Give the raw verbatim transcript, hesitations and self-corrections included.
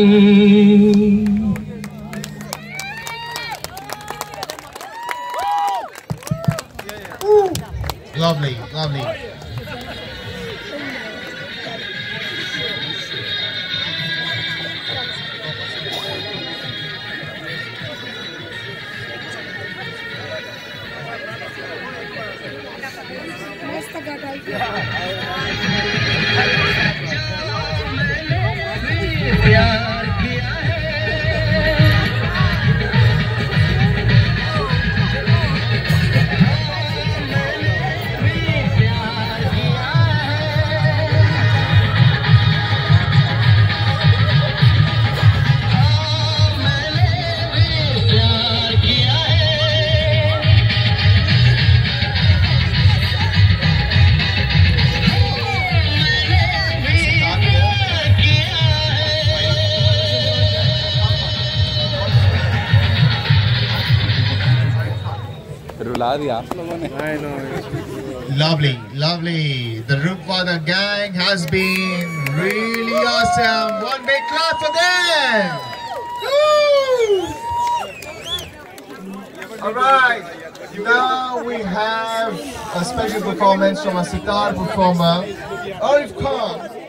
Ooh. Lovely, lovely. I know. Lovely, lovely. The Roopwada gang has been really awesome. One big clap for them. Woo! All right. Now we have a special performance from a sitar performer, Arif Khan.